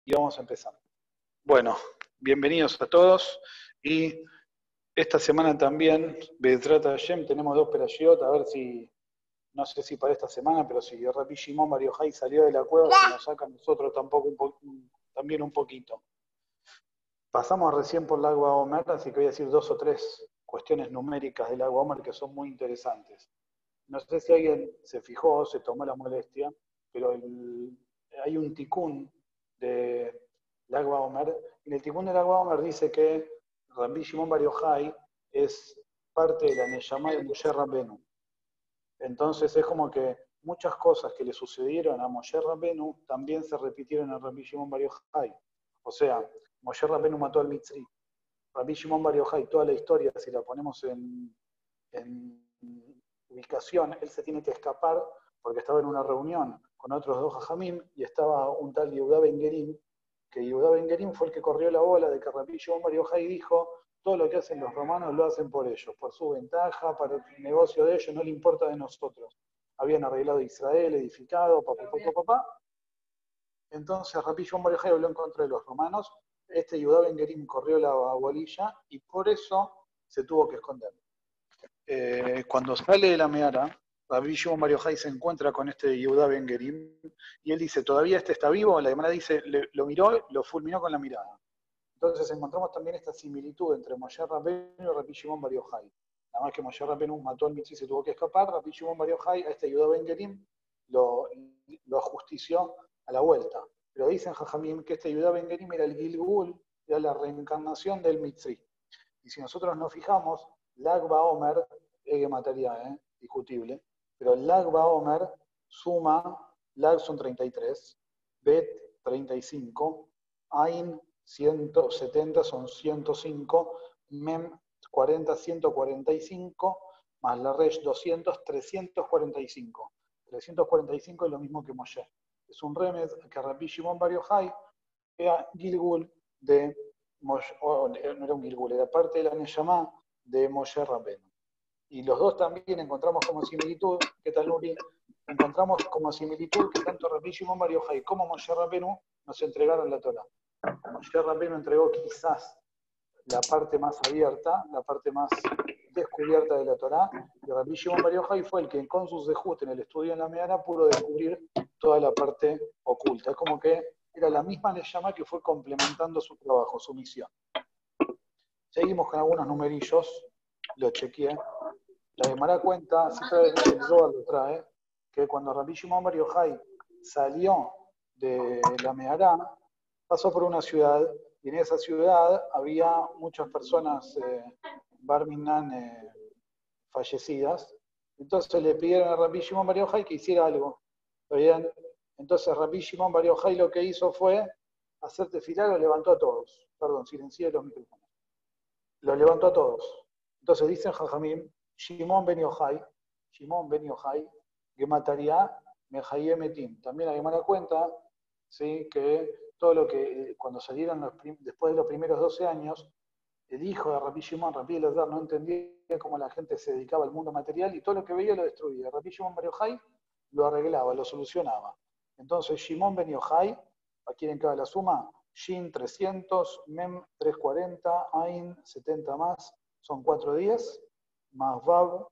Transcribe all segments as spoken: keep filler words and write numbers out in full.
Y vamos a empezar. Bueno, bienvenidos a todos. Y esta semana también, Bezrat Hashem, tenemos dos perashiot, a ver si, no sé si para esta semana, pero si Rabbi Shimon Bar Yochai salió de la cueva, si nos saca a nosotros tampoco un po también un poquito. Pasamos recién por el agua Omer, así que voy a decir dos o tres cuestiones numéricas del agua Omer que son muy interesantes. No sé si alguien se fijó, se tomó la molestia, pero el, hay un tikkun de Agua Omer. En el tikkun del Agua Omer dice que Rabbi Shimon Bar Yochai es parte de la Neshama de Moshe Rabbenu. Entonces es como que muchas cosas que le sucedieron a Moshe Rabbenu también se repitieron a Rabbi Shimon Bar Yochai. O sea, Moshe Rabbenu mató al Mitzri. Rabbi Shimon Bar Yochai, toda la historia, si la ponemos en, en ubicación, él se tiene que escapar porque estaba en una reunión con otros dos jajamim y estaba un tal Yehuda Ben Gerim, que Yehuda Ben Gerim fue el que corrió la bola de que Rabbi Shimon Bar Yochai dijo: todo lo que hacen los romanos lo hacen por ellos, por su ventaja, para el negocio de ellos, no le importa de nosotros. Habían arreglado Israel, edificado, papá, papá, papá. Entonces Rabbi Shimon Bar Yochai habló en contra de los romanos. Este Yehuda Ben Gerim corrió la bolilla y por eso se tuvo que esconder. Eh, cuando sale de la Meara, Rabbi Shimon Bar Yochai se encuentra con este Yehuda Ben Gerim y él dice: ¿todavía este está vivo? La Gemara dice: le, lo miró, lo fulminó con la mirada. Entonces encontramos también esta similitud entre Moshe Rabbenu y Rabbi Shimon Bar Yochai. Nada más que Moshe Rabbenu mató al Mitzri y se tuvo que escapar, Rabbi Shimon Bar Yochai a este Yehuda Ben Gerim lo, lo ajustició a la vuelta. Pero dicen Jajamim que este Yehuda Ben Gerim era el Gilgul, era la reencarnación del Mitzri. Y si nosotros nos fijamos, Lag BaOmer, Ege mataría, ¿eh? Discutible, pero Lag BaOmer suma, Lag son treinta y tres, Bet treinta y cinco, Ain ciento setenta son ciento cinco, Mem cuarenta, ciento cuarenta y cinco, más la Resh doscientos, trescientos cuarenta y cinco. trescientos cuarenta y cinco es lo mismo que Moshe. Es un remed que Rabbi Shimon Bar Yochai era Gilgul de Moshe, oh, no era un Gilgul, era parte de la Neshama de Moshe Rabbenu. Y los dos también encontramos como similitud, ¿qué tal, Nuri? Encontramos como similitud que tanto Rabbi Shimon Bar Yochai como Moshe Rabbenu nos entregaron la Torah. Moshe Rabbenu entregó quizás la parte más abierta, la parte más descubierta de la Torah, y Rabbi Shimon Bar Yochai fue el que con sus dejut en el estudio en la Meara pudo descubrir toda la parte oculta. Es como que era la misma Neshama que fue complementando su trabajo, su misión. Seguimos con algunos numerillos, lo chequeé. La Gemara cuenta, si trae el Zohar lo trae, que cuando Rabbi Shimon Bar Yochai salió de la Meara, pasó por una ciudad, y en esa ciudad había muchas personas eh, Bar Minan eh, fallecidas. Entonces le pidieron a Rabbi Shimon Bar Yochai que hiciera algo. ¿Bien? Entonces Rabbi Shimon Bar Yochai lo que hizo fue hacer tefilá, lo levantó a todos. Perdón, silencié los micrófonos. Lo levantó a todos. Entonces dicen Jajamim, Shimon Ben Yochai, Shimon Ben Yochai, Gemataria Mejayem Metim. También la Gemara cuenta, ¿sí?, que todo lo que, cuando salieron los, después de los primeros doce años, el hijo de Rabbi Shimon, Rabbi Elazar, no entendía cómo la gente se dedicaba al mundo material y todo lo que veía lo destruía. Rabbi Shimon Bar Yochai lo arreglaba, lo solucionaba. Entonces Shimon Ben Yochai, aquí en cada la suma, Shin trescientos, Mem trescientos cuarenta, Ain setenta más, son cuatrocientos diez, más Vav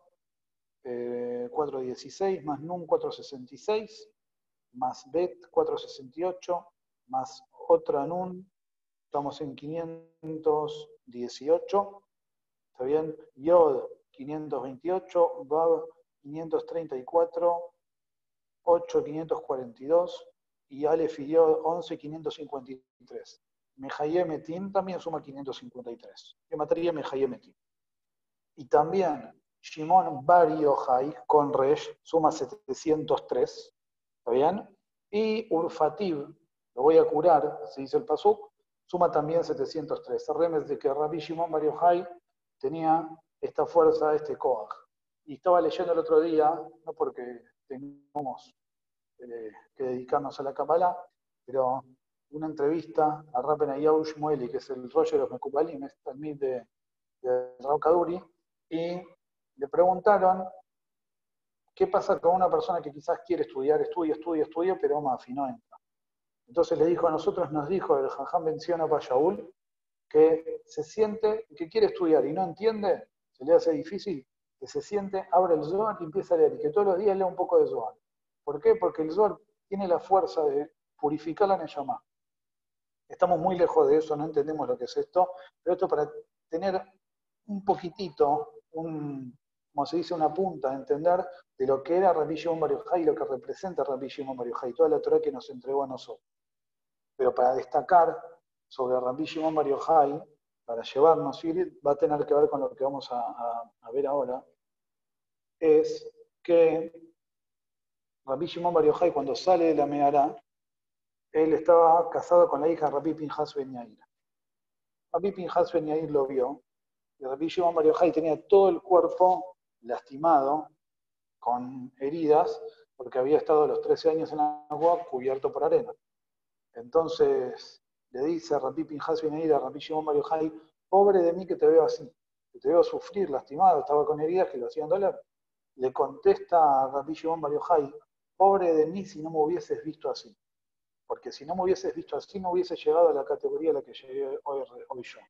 eh, cuatrocientos dieciséis, más Nun cuatrocientos sesenta y seis, más Bet cuatrocientos sesenta y ocho, más otra Nun, estamos en quinientos dieciocho, ¿está bien? Yod quinientos veintiocho, Vav quinientos treinta y cuatro, ocho quinientos cuarenta y dos, y Aleph y Yod once quinientos cincuenta y tres. Mejayem Etim también suma quinientos cincuenta y tres. ¿Qué materia Mejayem Etim? Y también Shimon Bar Yochai con Resh suma setecientos tres, ¿está bien? Y Urfativ, lo voy a curar, se dice el pasuk, suma también setecientos tres. El remes de que Rabbi Shimon Bar Yochai tenía esta fuerza, este koach. Y estaba leyendo el otro día, no porque tengamos eh, que dedicarnos a la Kabbalah, pero una entrevista a Rabben Ayahu Shmueli, que es el Rosh de los Mekubalim, es talmid de, de Rav Kaduri, y le preguntaron qué pasa con una persona que quizás quiere estudiar, estudia, estudia, estudia, pero mafi, no entra. Entonces le dijo a nosotros, nos dijo el Jajam Ben Zion Abba Shaul, que se siente, que quiere estudiar y no entiende, se le hace difícil, que se siente, abre el Zohar y empieza a leer, y que todos los días lea un poco de Zohar. ¿Por qué? Porque el Zohar tiene la fuerza de purificar la Neshama. Estamos muy lejos de eso, no entendemos lo que es esto, pero esto para tener un poquitito, un, como se dice, una punta de entender de lo que era Rabbi Shimon Bar Yochai y lo que representa Rabbi Shimon Bar Yochai, toda la Torah que nos entregó a nosotros. Pero para destacar sobre Rabbi Shimon Bar Yochai, para llevarnos, y va a tener que ver con lo que vamos a, a, a ver ahora, es que Rabbi Shimon Bar Yochai, cuando sale de la Mehará, él estaba casado con la hija de Rabbi Pinhas Ben Yair. Rabbi Pinhas Ben Yair lo vio, y Rabbi Shimon Bar Yochai tenía todo el cuerpo lastimado, con heridas, porque había estado los trece años en agua cubierto por arena. Entonces le dice a Rabbi Pinhas Ben Yair, a Rabbi Shimon Bar Yochai, pobre de mí que te veo así, que te veo sufrir, lastimado, estaba con heridas que lo hacían doler. Le contesta a Rabbi Shimon Bar Yochai, pobre de mí si no me hubieses visto así. Porque si no me hubieses visto así, no hubiese llegado a la categoría a la que llegué hoy, hoy yo.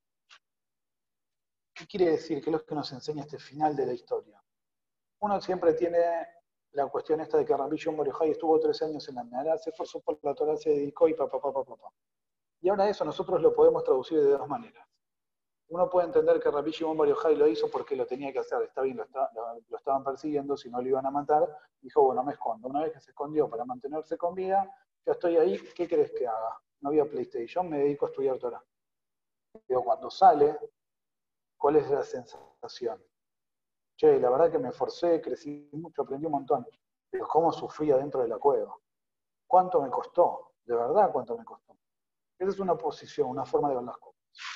¿Qué quiere decir? ¿Qué es lo que nos enseña este final de la historia? Uno siempre tiene la cuestión esta de que Rabbi Shimon Bar Yochai estuvo tres años en la Mehará, se esforzó por la Torah, se dedicó y papá, papá, papá. Y ahora eso nosotros lo podemos traducir de dos maneras. Uno puede entender que Rabbi Shimon Bar Yochai lo hizo porque lo tenía que hacer, está bien, lo, está, lo, lo estaban persiguiendo, si no lo iban a matar, dijo, bueno, me escondo. Una vez que se escondió para mantenerse con vida, ya estoy ahí, ¿qué querés que haga? No había PlayStation, me dedico a estudiar Torah. Pero cuando sale, ¿cuál es la sensación? Che, la verdad que me esforcé, crecí mucho, aprendí un montón, pero cómo sufría dentro de la cueva. ¿Cuánto me costó? De verdad, ¿cuánto me costó? Esa es una posición, una forma de ver las cosas.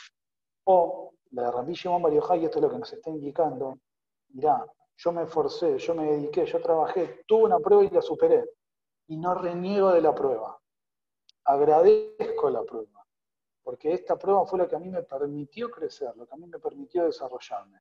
O la de Rabbi Shimon Bar Yochai, y esto es lo que nos está indicando, mirá, yo me esforcé, yo me dediqué, yo trabajé, tuve una prueba y la superé. Y no reniego de la prueba. Agradezco la prueba. Porque esta prueba fue lo que a mí me permitió crecer, lo que a mí me permitió desarrollarme.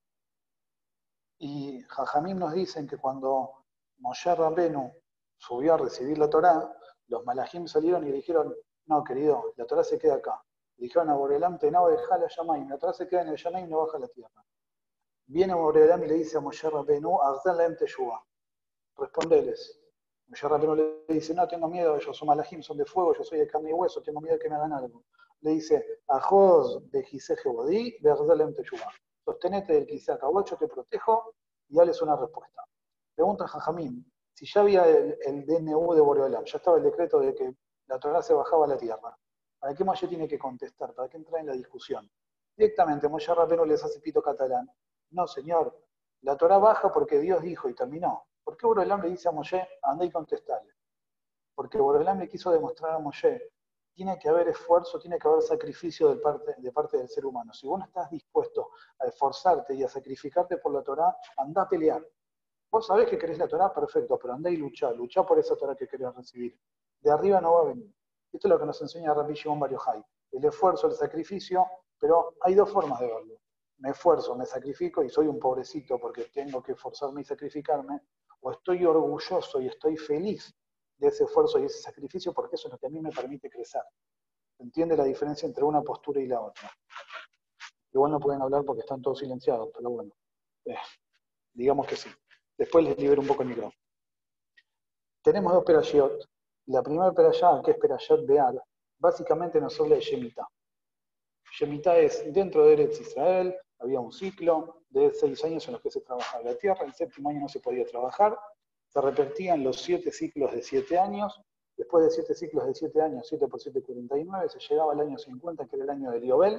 Y Jajamim nos dicen que cuando Moshe Rabbenu subió a recibir la Torá, los malajim salieron y le dijeron, no, querido, la Torá se queda acá. Le dijeron a Borelam, te no deja la Yamaim, la Torá se queda en el Yamaim y no baja a la tierra. Viene Borelam y le dice a Moshe Rabbenu, Agdan laem teshuvah, respondeles. Moshe Rabbenu le dice, no, tengo miedo, ellos son malajim, son de fuego, yo soy de carne y hueso, tengo miedo de que me hagan algo. Le dice, Ajoz de Giseje Bodí, Agdan laem teshuvah. Sostenete del Kiseh Kawach, yo te protejo, y dales una respuesta. Pregunta a Jajamim, si ya había el, el D N U de Boreolam, ya estaba el decreto de que la Torah se bajaba a la tierra, ¿para qué Moshe tiene que contestar? ¿Para qué entrar en la discusión? Directamente, Moshe Rabbenu les hace pito catalán. No, señor, la Torah baja porque Dios dijo y terminó. ¿Por qué Boreolam le dice a Moshe, anda y contestale? Porque Boreolam le quiso demostrar a Moshe, tiene que haber esfuerzo, tiene que haber sacrificio de parte, de parte del ser humano. Si vos no estás dispuesto a esforzarte y a sacrificarte por la Torah, anda a pelear. Vos sabés que querés la Torah, perfecto, pero andá y luchá, luchá por esa Torah que querés recibir. De arriba no va a venir. Esto es lo que nos enseña Rabbi Shimon Bar Yochai. El esfuerzo, el sacrificio, pero hay dos formas de verlo. Me esfuerzo, me sacrifico y soy un pobrecito porque tengo que esforzarme y sacrificarme, o estoy orgulloso y estoy feliz de ese esfuerzo y ese sacrificio porque eso es lo que a mí me permite crecer. ¿Entiende la diferencia entre una postura y la otra? Igual no pueden hablar porque están todos silenciados, pero bueno, eh, digamos que sí. Después les libero un poco el micrófono. Tenemos dos perashiot. La primera perashá, que es perashat Be'ar, básicamente nos habla de Shemitah. Shemitah es, dentro de Eretz Israel, había un ciclo de seis años en los que se trabajaba la tierra, el séptimo año no se podía trabajar, se repetían los siete ciclos de siete años, después de siete ciclos de siete años, siete por siete, cuarenta y nueve, se llegaba al año cincuenta, que era el año del Yobel,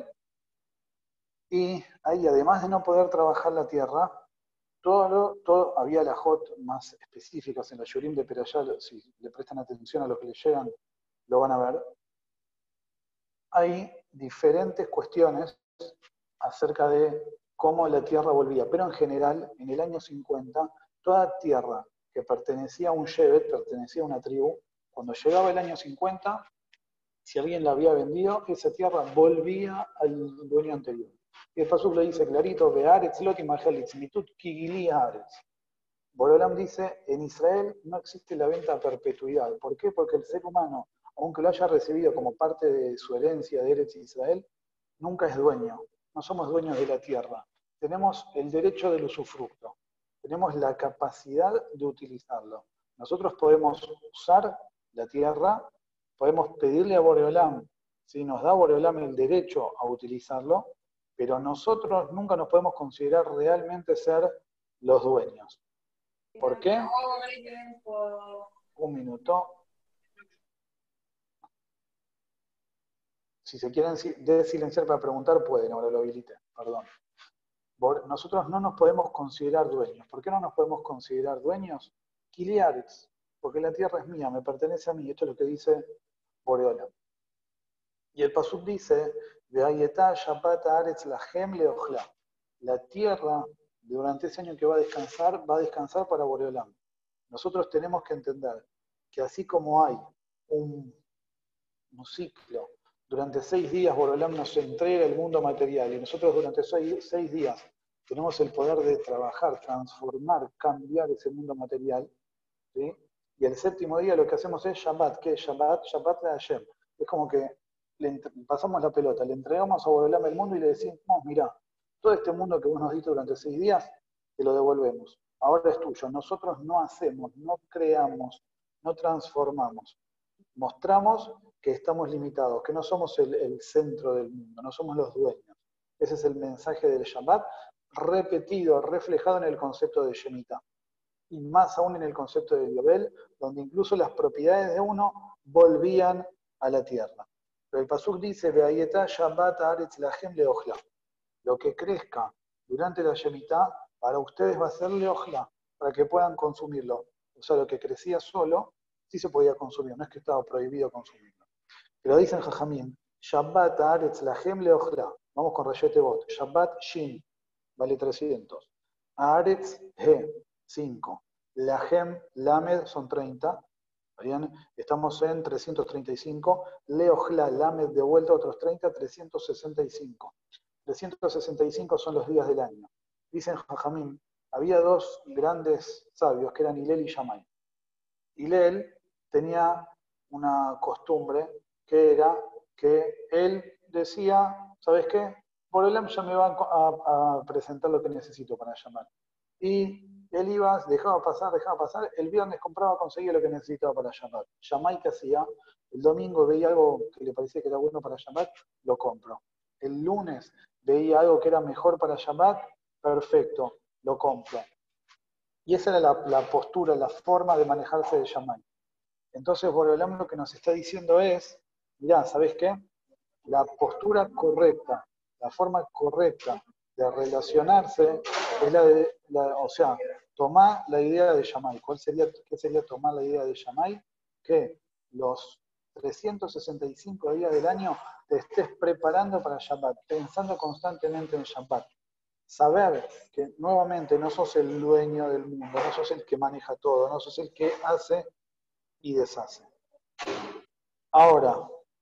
y ahí, además de no poder trabajar la tierra, todo, todo había las hot más específicas en la Yurim de Perashá, si le prestan atención a lo que le llegan, lo van a ver. Hay diferentes cuestiones acerca de cómo la tierra volvía, pero en general, en el año cincuenta, toda tierra que pertenecía a un Shevet, pertenecía a una tribu, cuando llegaba el año cincuenta, si alguien la había vendido, esa tierra volvía al dueño anterior. Y el Pasuk le dice clarito, Be'aretz lot imachalitz mitut kigili haaretz. Boreolam dice, en Israel no existe la venta a perpetuidad. ¿Por qué? Porque el ser humano, aunque lo haya recibido como parte de su herencia de Eretz Israel, nunca es dueño. No somos dueños de la tierra. Tenemos el derecho del usufructo. Tenemos la capacidad de utilizarlo. Nosotros podemos usar la tierra, podemos pedirle a Boreolam, si nos da Boreolam el derecho a utilizarlo, pero nosotros nunca nos podemos considerar realmente ser los dueños. ¿Por qué? Un minuto. Si se quieren desilenciar para preguntar, pueden, ahora lo habilité, perdón. Nosotros no nos podemos considerar dueños. ¿Por qué no nos podemos considerar dueños? Kiliaretz, porque la tierra es mía, me pertenece a mí. Esto es lo que dice Boreolam. Y el Pasuk dice, Ve'ayetá Shabbat Haaretz Lahem Leochla. La tierra, durante ese año que va a descansar, va a descansar para Boreolam. Nosotros tenemos que entender que así como hay un, un ciclo, durante seis días Boreolam nos entrega el mundo material y nosotros durante seis, seis días tenemos el poder de trabajar, transformar, cambiar ese mundo material, ¿sí? Y el séptimo día lo que hacemos es Shabbat. ¿Qué es Shabbat? Shabbat le Hashem. Es como que le pasamos la pelota, le entregamos a Boreolam el mundo y le decimos, mira, todo este mundo que vos nos diste durante seis días, te lo devolvemos. Ahora es tuyo. Nosotros no hacemos, no creamos, no transformamos. Mostramos que estamos limitados, que no somos el, el centro del mundo, no somos los dueños. Ese es el mensaje del Shabbat, repetido, reflejado en el concepto de Shemitah. Y más aún en el concepto de Yobel, donde incluso las propiedades de uno volvían a la tierra. Pero el Pasuk dice, Ve'ayetá Shabbat Haaretz Lahem Leochla. Lo que crezca durante la Shemitah, para ustedes va a ser Leochla, para que puedan consumirlo. O sea, lo que crecía solo, sí se podía consumir, no es que estaba prohibido consumirlo. Pero dicen Jajamim, Shabbat Haaretz Lahem Leochla. Vamos con Rayete Bot. Shabbat Shin, vale trescientos. Haaretz He, cinco. Lahem Lamed son treinta. Bien, estamos en trescientos treinta y cinco. Leochla Lamed de vuelta otros treinta, trescientos sesenta y cinco. trescientos sesenta y cinco son los días del año. Dicen Jajamim, había dos grandes sabios que eran Hillel y Shammai. Hillel tenía una costumbre que era que él decía, ¿sabes qué? Boreolam ya me va a, a presentar lo que necesito para llamar. Y él iba, dejaba pasar, dejaba pasar, el viernes compraba, conseguía lo que necesitaba para llamar. Shammai, ¿qué hacía? El domingo veía algo que le parecía que era bueno para llamar, lo compro. El lunes veía algo que era mejor para llamar, perfecto, lo compro. Y esa era la, la postura, la forma de manejarse de Shammai. Entonces Boreolam lo que nos está diciendo es, mirá, ¿sabés qué? La postura correcta, la forma correcta de relacionarse es la de, la, o sea, tomar la idea de Shammai. ¿Cuál sería, qué sería tomar la idea de Shammai? Que los trescientos sesenta y cinco días del año te estés preparando para Shabbat, pensando constantemente en Shabbat. Saber que nuevamente no sos el dueño del mundo, no sos el que maneja todo, no sos el que hace y deshace. Ahora,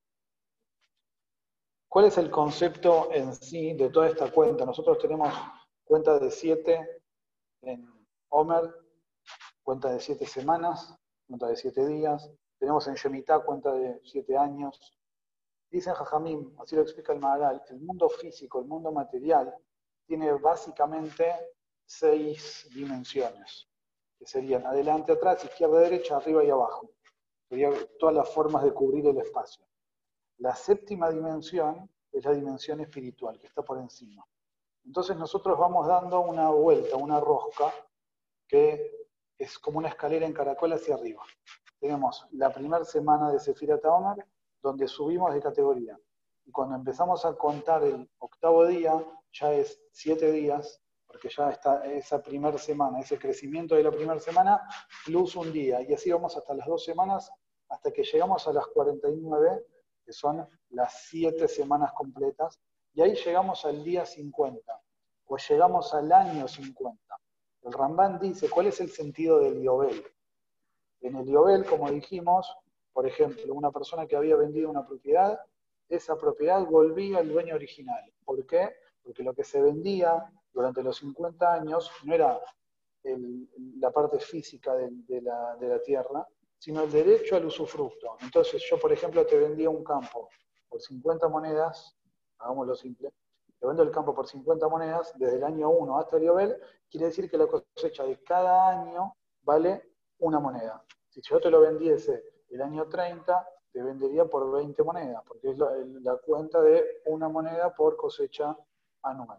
¿cuál es el concepto en sí de toda esta cuenta? Nosotros tenemos cuenta de siete en Omer, cuenta de siete semanas, cuenta de siete días. Tenemos en Shemitah cuenta de siete años. Dicen Jajamim, así lo explica el Maharal, el mundo físico, el mundo material, tiene básicamente seis dimensiones, que serían adelante, atrás, izquierda, derecha, arriba y abajo. Serían todas las formas de cubrir el espacio. La séptima dimensión es la dimensión espiritual, que está por encima. Entonces nosotros vamos dando una vuelta, una rosca, que es como una escalera en caracol hacia arriba. Tenemos la primera semana de Sefirat HaOmer, donde subimos de categoría. Y cuando empezamos a contar el octavo día, ya es siete días, porque ya está esa primera semana, ese crecimiento de la primera semana, plus un día. Y así vamos hasta las dos semanas, hasta que llegamos a las cuarenta y nueve, que son las siete semanas completas, y ahí llegamos al día cincuenta, o llegamos al año cincuenta. El Rambán dice, ¿cuál es el sentido del Yobel? En el Yobel, como dijimos, por ejemplo, una persona que había vendido una propiedad, esa propiedad volvía al dueño original. ¿Por qué? Porque lo que se vendía durante los cincuenta años no era el, la parte física de, de, la, de la tierra, sino el derecho al usufructo. Entonces yo, por ejemplo, te vendía un campo por cincuenta monedas, hagámoslo simple, te vendo el campo por cincuenta monedas desde el año uno hasta el Yobel, quiere decir que la cosecha de cada año vale una moneda. Si yo te lo vendiese el año treinta, te vendería por veinte monedas, porque es la, la cuenta de una moneda por cosecha anual.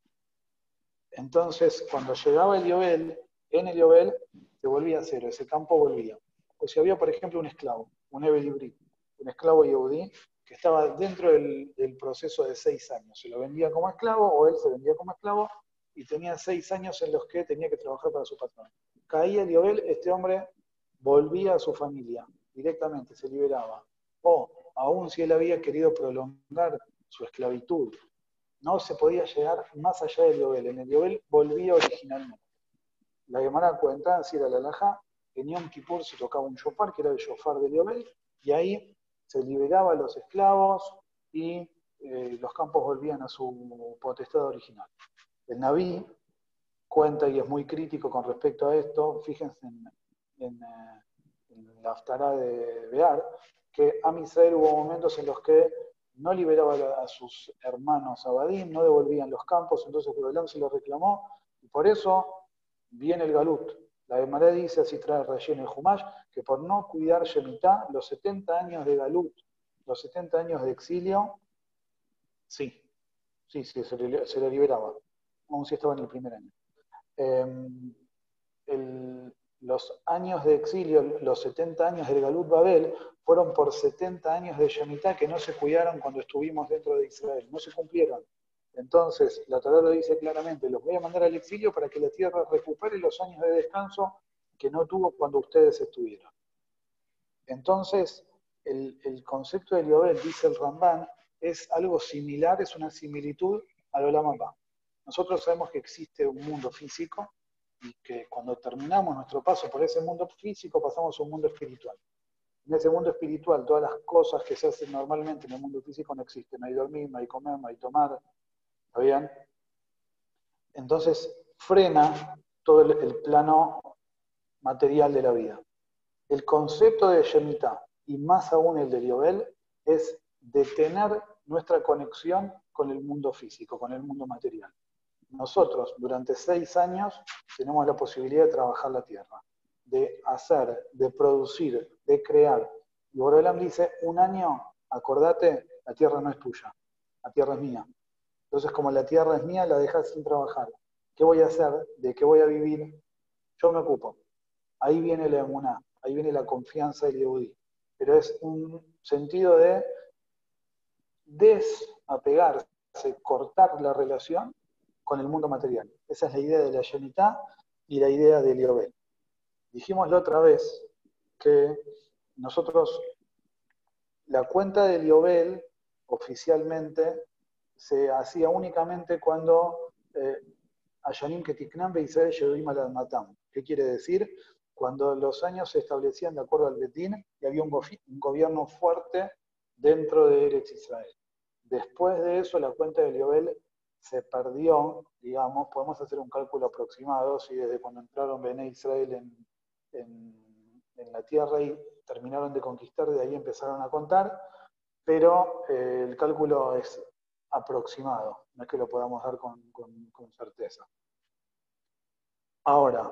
Entonces, cuando llegaba el Yobel, en el Yobel se volvía a cero, ese campo volvía. O si había, por ejemplo, un esclavo, un Ebel un esclavo Yehudí, que estaba dentro del, del proceso de seis años. Se lo vendía como esclavo, o él se vendía como esclavo, y tenía seis años en los que tenía que trabajar para su patrón. Caía el Yobel, este hombre volvía a su familia, directamente, se liberaba. O, aún si él había querido prolongar su esclavitud, no se podía llegar más allá del Yobel. En el Yobel volvía originalmente. La Gemara cuenta, así era la halajá, en Yom Kippur se tocaba un shofar, que era el shofar del Yobel, y ahí se liberaba a los esclavos y eh, los campos volvían a su potestad original. El Naví cuenta, y es muy crítico con respecto a esto, fíjense en, en, en la Haftará de Bear, que Am Israel hubo momentos en los que no liberaba a sus hermanos Abadim, no devolvían los campos, entonces Borolam se lo reclamó, y por eso viene el Galut. La Gemara dice, así trae Rashi en el Humash, que por no cuidar Shemitah, los setenta años de Galut, los setenta años de exilio, sí, sí, sí, se le, se le liberaba, aún si estaba en el primer año. Eh, el, los años de exilio, los setenta años del Galut Babel, fueron por setenta años de Shemitah que no se cuidaron cuando estuvimos dentro de Israel, no se cumplieron. Entonces, la Torá lo dice claramente, los voy a mandar al exilio para que la tierra recupere los años de descanso que no tuvo cuando ustedes estuvieron. Entonces, el, el concepto de Yobel, dice el Ramban, es algo similar, es una similitud al Olam Haba. Nosotros sabemos que existe un mundo físico y que cuando terminamos nuestro paso por ese mundo físico pasamos a un mundo espiritual. En ese mundo espiritual, todas las cosas que se hacen normalmente en el mundo físico no existen. No hay dormir, no hay comer, no hay tomar. ¿Está bien? Entonces, frena todo el, el plano material de la vida. El concepto de Shemitah, y más aún el de Yobel, es detener nuestra conexión con el mundo físico, con el mundo material. Nosotros, durante seis años, tenemos la posibilidad de trabajar la tierra, de hacer, de producir, de crear. Y Borolam dice, un año, acordate, la tierra no es tuya, la tierra es mía. Entonces, como la tierra es mía, la dejas sin trabajar. ¿Qué voy a hacer? ¿De qué voy a vivir? Yo me ocupo. Ahí viene la emuná, ahí viene la confianza del Yehudí. Pero es un sentido de desapegarse, cortar la relación con el mundo material. Esa es la idea de la Shemitah y la idea del Yobel. Dijimos la otra vez que nosotros, la cuenta del Yobel oficialmente se hacía únicamente cuando eh, Ayanim Ketiknan Beisrael Yehudim al Matam. ¿Qué quiere decir? Cuando los años se establecían de acuerdo al Betín y había un, go un gobierno fuerte dentro de Eretz Israel. Después de eso, la cuenta del Yobel se perdió, digamos, podemos hacer un cálculo aproximado, si desde cuando entraron Bené Israel en, en, en la tierra y terminaron de conquistar, de ahí empezaron a contar, pero eh, el cálculo es aproximado, no es que lo podamos dar con, con, con certeza. Ahora,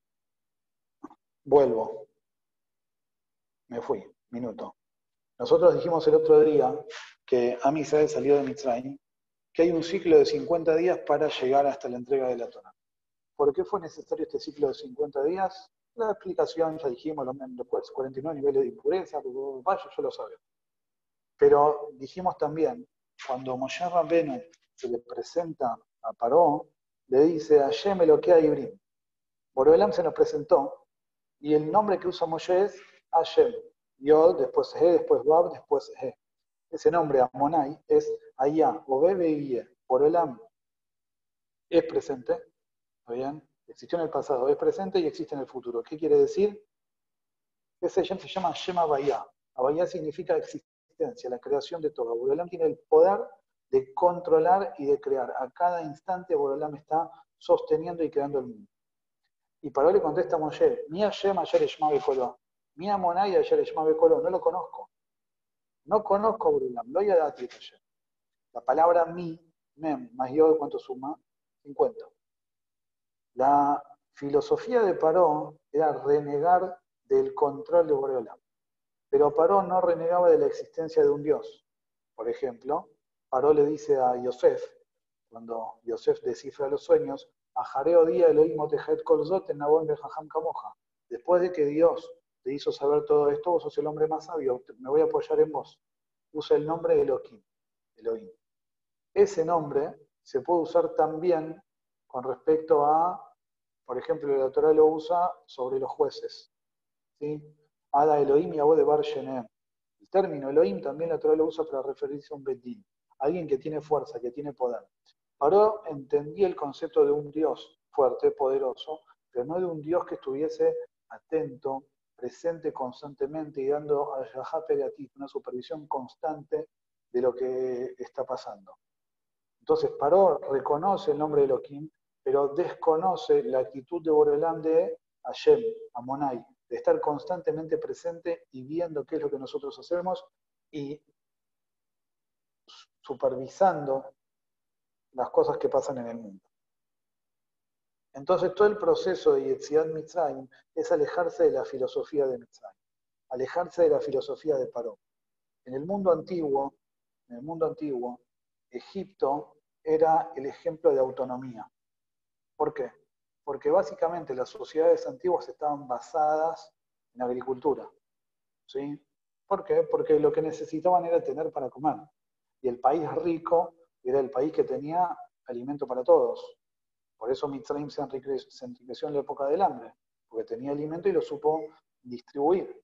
vuelvo, me fui, minuto. Nosotros dijimos el otro día que Am Israel salió de Mitzrayim, que hay un ciclo de cincuenta días para llegar hasta la entrega de la Torá. ¿Por qué fue necesario este ciclo de cincuenta días? La explicación, ya dijimos, los cuarenta y nueve niveles de impureza, vaya, yo lo sabía. Pero dijimos también, cuando Moshe Rabbenu se le presenta a Paró, le dice, Hashem Eloquea Ibrim. Borolam se nos presentó, y el nombre que usa Moshe es Hashem. Yod, después He, después Bab, después He. Ese nombre, Amonai, es Ayá, o Bebe y Ye. Borolam es presente, ¿está bien? Existió en el pasado, es presente y existe en el futuro. ¿Qué quiere decir? Ese Shem se llama Shem Abayá. Abayá significa existencia, la creación de todo. Borolam tiene el poder de controlar y de crear. A cada instante Borolam está sosteniendo y creando el mundo. Y Paró le contesta a Moshe, Mi Hashem ayer Eshma Bekolá. Mi Amonai ayer Shema Colón, no lo conozco. No conozco a Boreolam, lo a La palabra mi, mem, más yo, ¿cuánto suma? cincuenta. La filosofía de Paró era renegar del control de Boreolam. Pero Paró no renegaba de la existencia de un Dios. Por ejemplo, Paró le dice a Yosef, cuando Yosef descifra los sueños, a Jareo día Elohim Otejet Kolzot en Nabón de Jajam Kamoja. Después de que Dios te hizo saber todo esto, vos sos el hombre más sabio, me voy a apoyar en vos. Usa el nombre de Elohim. Elohim. Ese nombre se puede usar también con respecto a, por ejemplo, la Torah lo usa sobre los jueces. ¿Sí? Ada Elohim y Abod de Bar Shenem. El término Elohim también la Torah lo usa para referirse a un Bedín, alguien que tiene fuerza, que tiene poder. Paró entendía el concepto de un Dios fuerte, poderoso, pero no de un Dios que estuviese atento, presente constantemente y dando a Yahá Pegatit una supervisión constante de lo que está pasando. Entonces Paró reconoce el nombre de Elohim, pero desconoce la actitud de Boreolam de Hashem, Amonai, de estar constantemente presente y viendo qué es lo que nosotros hacemos y supervisando las cosas que pasan en el mundo. Entonces todo el proceso de Yetziat Mitzrayim es alejarse de la filosofía de Mitzrayim, alejarse de la filosofía de Paró. En el mundo antiguo, en el mundo antiguo, Egipto era el ejemplo de autonomía. ¿Por qué? Porque básicamente las sociedades antiguas estaban basadas en agricultura. ¿Sí? ¿Por qué? Porque lo que necesitaban era tener para comer. Y el país rico era el país que tenía alimento para todos. Por eso Mitzrayim se enriqueció en la época del hambre, porque tenía alimento y lo supo distribuir.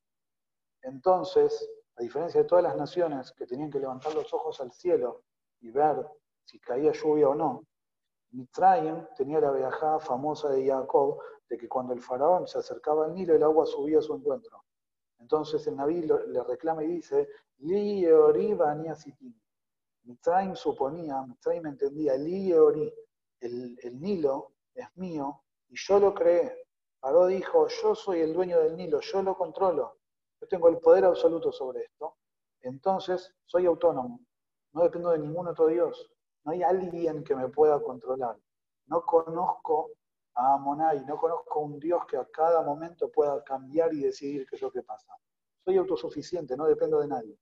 Entonces, a diferencia de todas las naciones que tenían que levantar los ojos al cielo y ver si caía lluvia o no, Mitzrayim tenía la viajada famosa de Jacob, de que cuando el faraón se acercaba al Nilo, el agua subía a su encuentro. Entonces el Naví le reclama y dice, Li Eori Bani Asitim. Mitzrayim suponía, Mitzrayim entendía, Li Eori, el, el Nilo es mío y yo lo creé. Paró dijo, yo soy el dueño del Nilo, yo lo controlo, yo tengo el poder absoluto sobre esto, entonces soy autónomo, no dependo de ningún otro Dios, no hay alguien que me pueda controlar, no conozco a Amonai, no conozco un Dios que a cada momento pueda cambiar y decidir qué es lo que pasa. Soy autosuficiente, no dependo de nadie.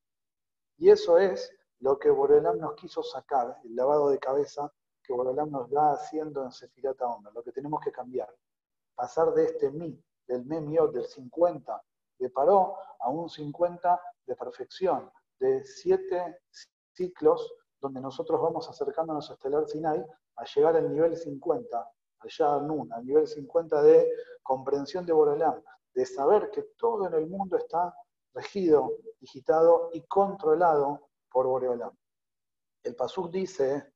Y eso es lo que Boreolam nos quiso sacar, el lavado de cabeza que Boreolam nos va haciendo en Sefirat HaOmer, lo que tenemos que cambiar. Pasar de este mi, del memiot, del cincuenta de Paró, a un cincuenta de perfección, de siete ciclos donde nosotros vamos acercándonos hasta el Har Sinai a llegar al nivel cincuenta, allá Nun, al nivel cincuenta de comprensión de Boreolam, de saber que todo en el mundo está regido, digitado y controlado por Boreolam. El Pasuk dice,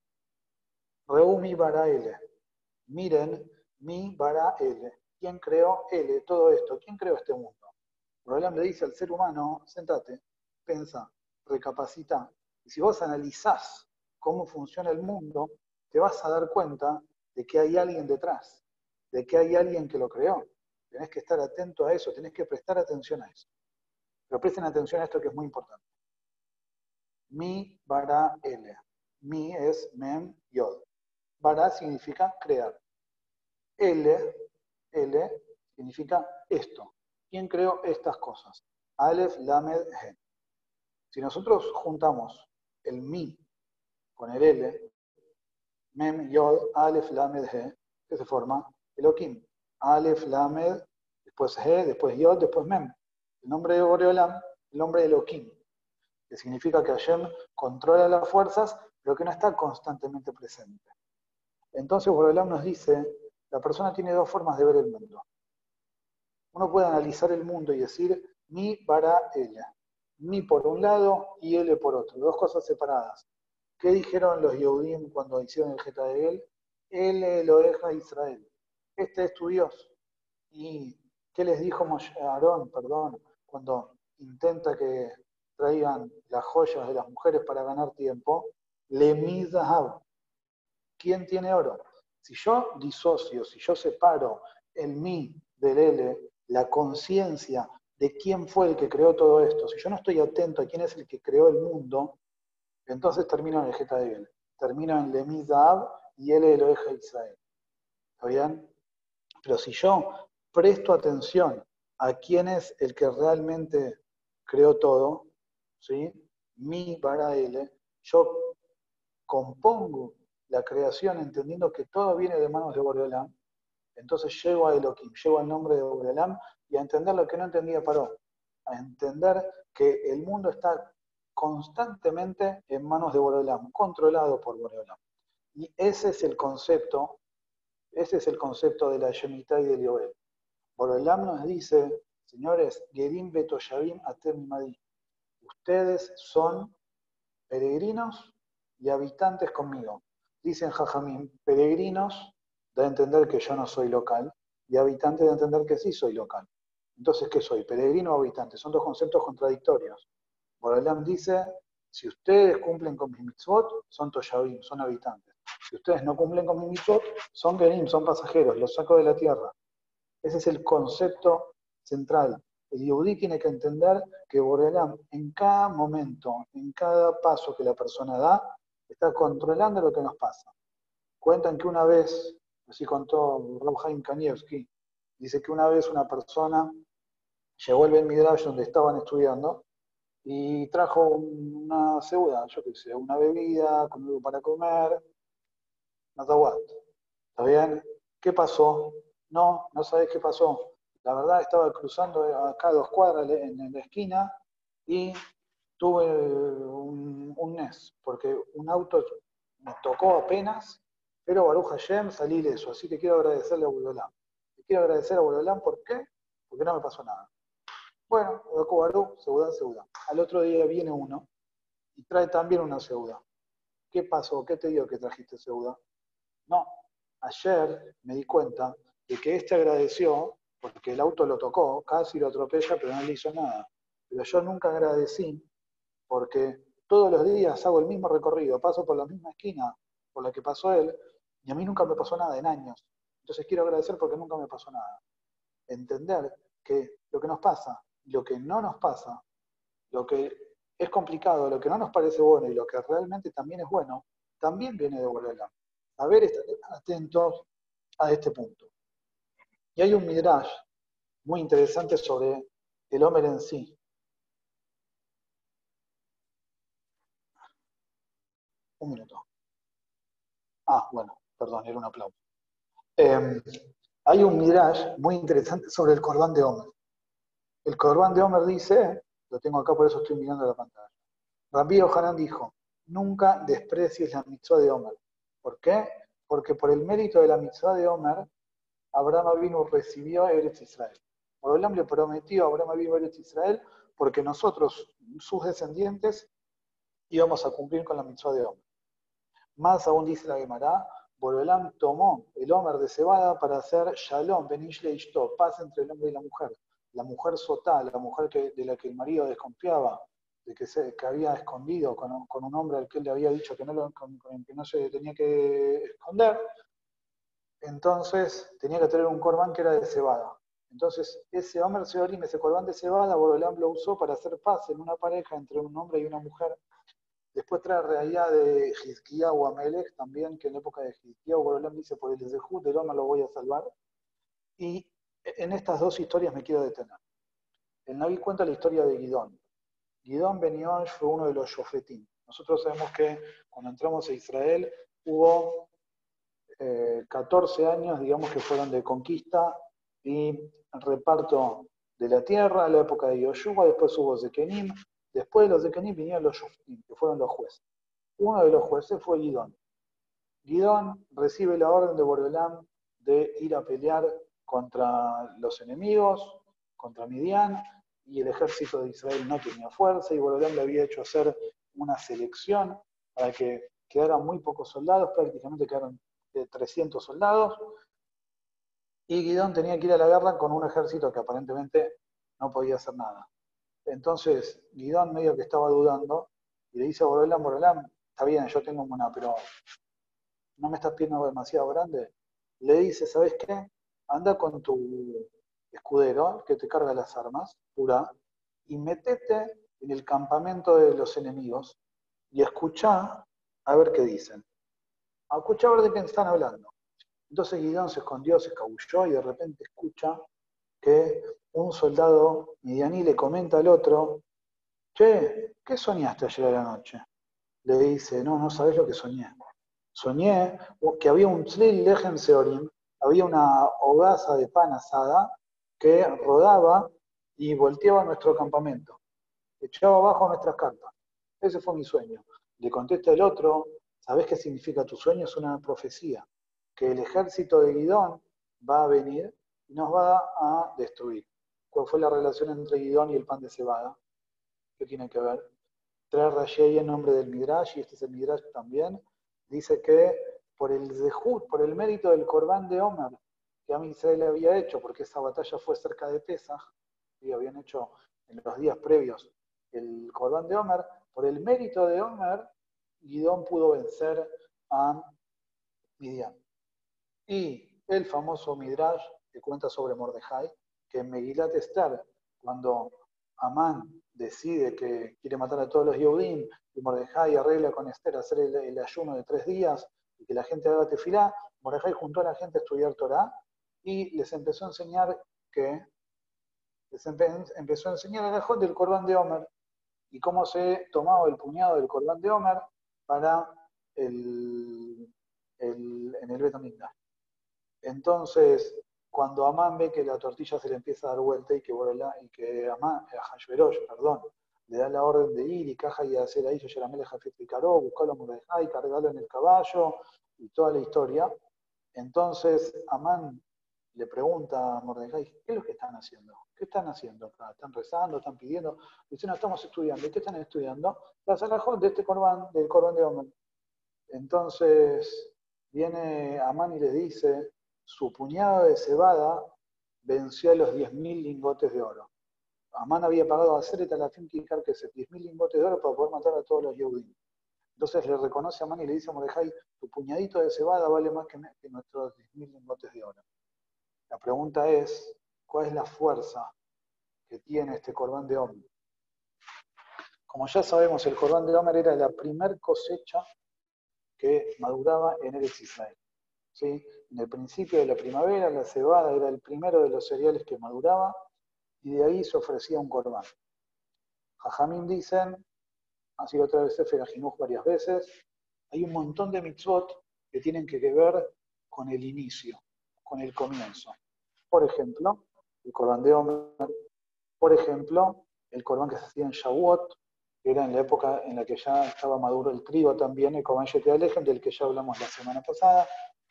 Reu mi bara ele, miren mi bara ele. ¿Quién creó ele? Todo esto. ¿Quién creó este mundo? Boreolam le dice al ser humano, sentate, pensa, recapacita. Y si vos analizás cómo funciona el mundo, te vas a dar cuenta de que hay alguien detrás, de que hay alguien que lo creó. Tenés que estar atento a eso, tenés que prestar atención a eso. Pero presten atención a esto que es muy importante. Mi bara ele. Mi es mem yod. Bara significa crear. Ele, ele significa esto. ¿Quién creó estas cosas? Aleph, Lamed, He. Si nosotros juntamos el mi con el ele, mem yod, Aleph, Lamed, He, ¿qué se forma? Elohim. Aleph, Lamed, después He, después yod, después mem. El nombre de Boreolam, el nombre de Elohim, que significa que Hashem controla las fuerzas, pero que no está constantemente presente. Entonces Boreolam nos dice, la persona tiene dos formas de ver el mundo. Uno puede analizar el mundo y decir, mi bara ele. Mi por un lado y ele por otro, dos cosas separadas. ¿Qué dijeron los Yehudim cuando hicieron el Geta de él? Ele Eloheja Israel. Este es tu Dios. ¿Y qué les dijo Aarón, perdón, cuando intenta que traigan las joyas de las mujeres para ganar tiempo? Le mi zahab. ¿Quién tiene oro? Si yo disocio, si yo separo el mi del ele, la conciencia de quién fue el que creó todo esto, si yo no estoy atento a quién es el que creó el mundo, entonces termino en el Geta de él. Termino en Lemizab y él Eloheja Israel. ¿Está bien? Pero si yo presto atención a quién es el que realmente creó todo, ¿sí? Mi para él, yo compongo la creación entendiendo que todo viene de manos de Boreolam, entonces llego a Elohim, llego al nombre de Boreolam y a entender lo que no entendía Paró, a entender que el mundo está constantemente en manos de Boreolam, controlado por Boreolam. Y ese es el concepto, ese es el concepto de la Shemitah y del Yoel. Boreolam nos dice, señores, Gerim Betoyavim Atem Madi, ustedes son peregrinos y habitantes conmigo. Dicen Jajamín, peregrinos da a entender que yo no soy local y habitante da a entender que sí soy local. Entonces, ¿qué soy? ¿Peregrino o habitante? Son dos conceptos contradictorios. Boreolam dice, si ustedes cumplen con mis mitzvot, son toyavim, son habitantes. Si ustedes no cumplen con mis mitzvot, son gerim, son pasajeros, los saco de la tierra. Ese es el concepto central. El yehudí tiene que entender que Boreolam en cada momento, en cada paso que la persona da, está controlando lo que nos pasa. Cuentan que una vez, así contó Rav Chaim Kanievski, dice que una vez una persona llegó al Ben Midrash donde estaban estudiando y trajo una seuda, yo qué sé, una bebida, con algo para comer, Natawat. ¿Está bien? ¿Qué pasó? No, no sabés qué pasó. La verdad estaba cruzando acá dos cuadras en, en la esquina y tuve un, un Nes, porque un auto me tocó apenas, pero Baruch Hashem salí de eso, así que quiero agradecerle a Boreolam. Le quiero agradecer a Boreolam, ¿por qué? Porque no me pasó nada. Bueno, tocó Baruch, seudá, seudá. Al otro día viene uno y trae también una seudá. ¿Qué pasó? ¿Qué te dio que trajiste seudá? No, ayer me di cuenta de que este agradeció porque el auto lo tocó, casi lo atropella, pero no le hizo nada. Pero yo nunca agradecí porque todos los días hago el mismo recorrido, paso por la misma esquina por la que pasó él, y a mí nunca me pasó nada en años. Entonces quiero agradecer porque nunca me pasó nada. Entender que lo que nos pasa, lo que no nos pasa, lo que es complicado, lo que no nos parece bueno y lo que realmente también es bueno, también viene de Boreolam. Saber estar atentos a este punto. Y hay un midrash muy interesante sobre el Homer en sí. Un minuto. Ah, bueno, perdón, era un aplauso. Eh, hay un midrash muy interesante sobre el Corbán de Homer. El Corbán de Homer dice, lo tengo acá, por eso estoy mirando la pantalla. Rabbi Yohanan dijo, nunca desprecies la mitzvah de Homer. ¿Por qué? Porque por el mérito de la mitzvah de Homer, Abraham Avinu recibió a Eretz Israel. Boreolam le prometió a Abraham Avinu Eretz Israel porque nosotros, sus descendientes, íbamos a cumplir con la mitzvah de Homer. Más aún dice la Gemara, Boreolam tomó el Homer de cebada para hacer Shalom, Benish Leishto, paz entre el hombre y la mujer. La mujer sotá, la mujer que, de la que el marido desconfiaba, de que, se, que había escondido con un, con un hombre al que él le había dicho que no, lo, con, con, que no se tenía que esconder, entonces tenía que tener un corbán que era de cebada. Entonces ese Homer Seorim, ese corbán de cebada, Boreolam lo usó para hacer paz en una pareja entre un hombre y una mujer. Después trae realidad de Hizkiyahu a Amelech también, que en la época de Hizkiyahu, Boreolam dice, por el Zehut del Homer lo voy a salvar. Y en estas dos historias me quiero detener. El Naví cuenta la historia de Gidón. Gidón Ben Yoash fue uno de los Shofetim. Nosotros sabemos que cuando entramos a Israel hubo eh, catorce años, digamos, que fueron de conquista y reparto de la tierra, en la época de Yoshua, después hubo Zekenim, después de los Zekenim vinieron los Shofetim, que fueron los jueces. Uno de los jueces fue Gidón. Gidón recibe la orden de Boreolam de ir a pelear contra los enemigos, contra Midian, y el ejército de Israel no tenía fuerza, y Boreolam le había hecho hacer una selección para que quedaran muy pocos soldados, prácticamente quedaron trescientos soldados, y Gidón tenía que ir a la guerra con un ejército que aparentemente no podía hacer nada. Entonces, Gidón medio que estaba dudando, y le dice a Boreolam, Boreolam, está bien, yo tengo una, pero no me estás pidiendo demasiado grande. Le dice, ¿sabes qué? Anda con tu, escudero, el que te carga las armas, pura, y metete en el campamento de los enemigos y escuchá a ver qué dicen. Escuchá a ver de qué están hablando. Entonces Gideón se escondió, se escabulló y de repente escucha que un soldado midianí le comenta al otro, che, ¿qué soñaste ayer a la noche? Le dice, no, no sabés lo que soñé. Soñé que había un tzlil lejem seorim, había una hogaza de pan asada que rodaba y volteaba nuestro campamento, echaba abajo nuestras carpas. Ese fue mi sueño. Le contesta el otro, ¿sabés qué significa tu sueño? Es una profecía, que el ejército de Gidón va a venir y nos va a destruir. ¿Cuál fue la relación entre Gidón y el pan de cebada? ¿Qué tiene que ver? Trae Rashi en nombre del Midrash, y este es el Midrash también, dice que por el zehut, por el mérito del Corbán de Omer, que Am Israel había hecho, porque esa batalla fue cerca de Pesaj, y habían hecho en los días previos el Corbán de Omer, por el mérito de Omer, Gidón pudo vencer a Midian. Y el famoso Midrash que cuenta sobre Mordejai, que en Megilat Esther, cuando Amán decide que quiere matar a todos los Yehudim, y Mordejai arregla con Esther hacer el, el ayuno de tres días y que la gente haga tefilá, Mordejai juntó a la gente a estudiar Torah y les empezó a enseñar que les empe empezó a enseñar el ajot del Corbán de Omer y cómo se tomaba el puñado del Corbán de Omer para el, el, en el Beit HaMikdash. Entonces, cuando Amán ve que la tortilla se le empieza a dar vuelta y que, y que Amán, a Hashverosh, perdón, le da la orden de ir y caja y hacer ahí, yo Yeramel Jafet Picaró, buscarlo a Mordejai, cargarlo en el caballo y toda la historia. Entonces, Amán le pregunta a Mordejai, ¿qué es lo que están haciendo? ¿Qué están haciendo acá? ¿Están rezando? ¿Están pidiendo? Dice, no, estamos estudiando. ¿Qué están estudiando? La Salahot de este Corbán, del Corbán de Omer. Entonces, viene Amán y le dice, su puñado de cebada venció a los diez mil lingotes de oro. Amán había pagado a Seret a la fin Kikar que es diez mil lingotes de oro para poder matar a todos los Yehudim. Entonces le reconoce a Amán y le dice a Mordejai, tu puñadito de cebada vale más que, que nuestros diez mil lingotes de oro. La pregunta es, ¿cuál es la fuerza que tiene este Corbán de Omer? Como ya sabemos, el Corbán de Omer era la primer cosecha que maduraba en Eretz Israel. ¿Sí? En el principio de la primavera, la cebada era el primero de los cereales que maduraba y de ahí se ofrecía un corbán. Jajamim dicen, ha sido otra vez Sefer Ajinuj varias veces, hay un montón de mitzvot que tienen que ver con el inicio, con el comienzo. Por ejemplo, el corbán de Omer, por ejemplo, el corbán que se hacía en Shavuot, que era en la época en la que ya estaba maduro el trigo también, el corbán Yete Alejem, del que ya hablamos la semana pasada,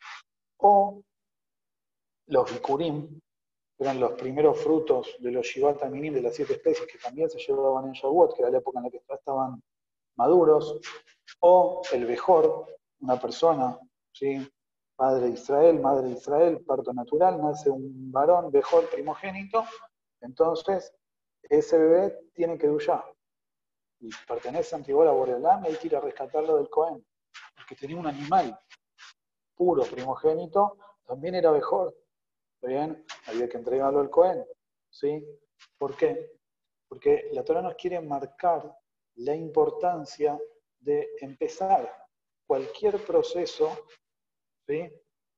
o los bikurim, que eran los primeros frutos de los Shivat Aminim de las siete especies que también se llevaban en Shavuot, que era la época en la que estaban maduros, o el Bejor, una persona, ¿sí? Padre de Israel, madre de Israel, parto natural, nace un varón, Bejor primogénito, entonces ese bebé tiene que duyar, y pertenece a Antiguo a Boreolam y hay que ir a rescatarlo del Cohen, porque tenía un animal puro, primogénito, también era Bejor. Bien, había que entregarlo al Cohen, ¿sí? ¿Por qué? Porque la Torah nos quiere marcar la importancia de empezar cualquier proceso, ¿sí?